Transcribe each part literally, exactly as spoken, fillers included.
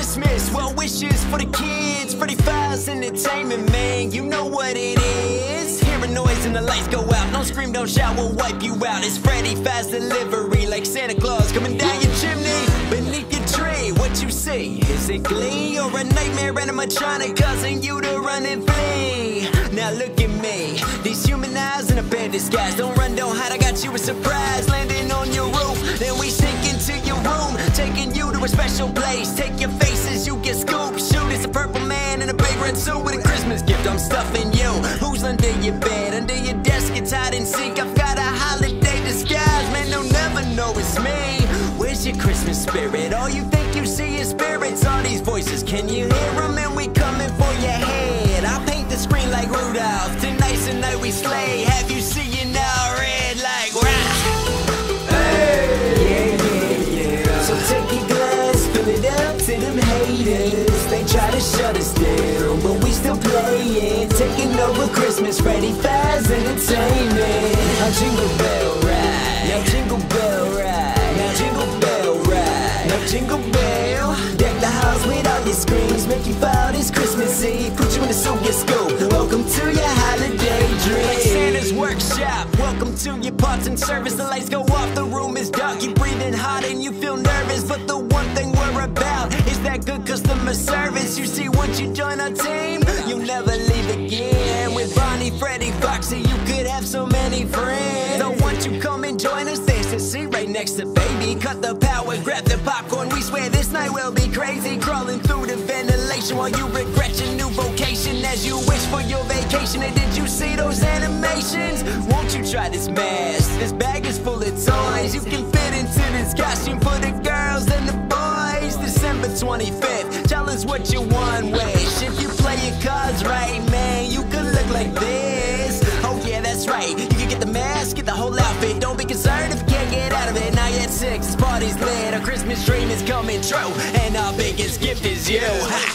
Christmas. Well wishes for the kids. Freddy Files Entertainment, man, you know what it is. Hear a noise and the lights go out. Don't scream, don't shout, we'll wipe you out. It's Freddy Files delivery, like Santa Claus coming down your chimney. Beneath your tree, what you see? Is it glee or a nightmare animatronic causing you to run and flee? Now look at me, these human eyes in a bad disguise. Don't run, don't hide, I got you a surprise. Landing on your roof, then we sink into your room, taking you to a special place. Take your faces, you get scooped. Shoot, it's a purple man in a big red suit with a Christmas gift. I'm stuffing you. Who's under your bed? Under your desk, it's hide and seek. I've got a holiday disguise, man, they'll never know it's me. Where's your Christmas spirit? All you think you see is spirits. All these voices, can you hear them? And we coming for your head. I paint the screen like Rudolph. Tonight's the night we slay. Have you seeing now red like rah? Hey! Yeah, yeah, yeah. So take your glass, fill it up to them haters. They try to shut us down, but we still playing. Taking over Christmas, Freddy Files Entertainment. Now jingle bell ride, now jingle bell ride, now jingle bell ride, now jingle bell. Deck the house with all your screams, make you file this Christmas Eve. Put you in a suit, get scoop. Welcome to your holiday dream. Like Santa's workshop, welcome to your parts and service. The lights go off, the room is dark, you breathing hot and you feel nervous. But the one thing we're about is that good customer service. You see, once you join our team, you'll never leave again. With Bonnie, Freddy, Foxy, you could have so many friends. So once you come and join us, there's a seat right next to baby. Cut the power, grab the popcorn. We swear this night will be crazy. Crawling through the ventilation while you regret your new vocation as you wish for your vacation. And did you see those animations? Won't you try this mask? This bag is full of toys. You can fit into this costume for the girls and the boys. December twenty-fifth, tell us what you want, wish. If you play your cards right, man, you could look like this. Oh yeah, that's right, you can get the mask, get the whole outfit. Don't be concerned if you can't get out of it. Now at six, this party's lit, our Christmas dream is coming true, and our biggest gift is you. Ha!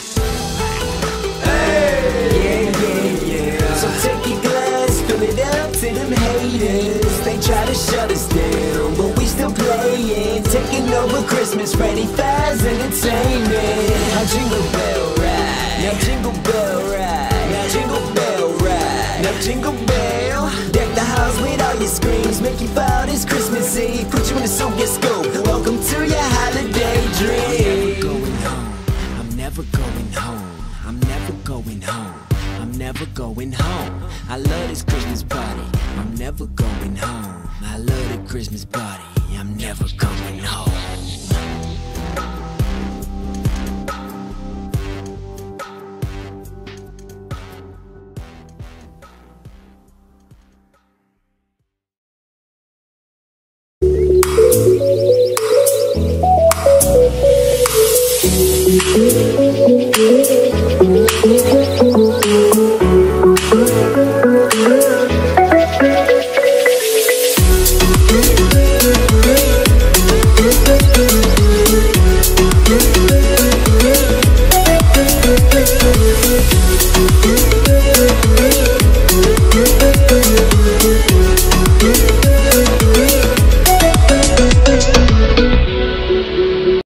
Hey! Yeah, yeah, yeah. So take your glass, fill it up to them haters. They try to shut us down, but we still playing. Taking over Christmas, Freddy Files Entertainment. Now jingle bell ride, now jingle bell ride, now jingle bell ride, now jingle bell. Deck the house with all your screams, make you file this Christmas Eve. Put you in a suit, get scoop. Welcome to your holiday dream. I'm never going home, I'm never going home, I'm never going home, I'm never going home. I love this Christmas party, I'm never going home. I love the Christmas party, I'm never going home.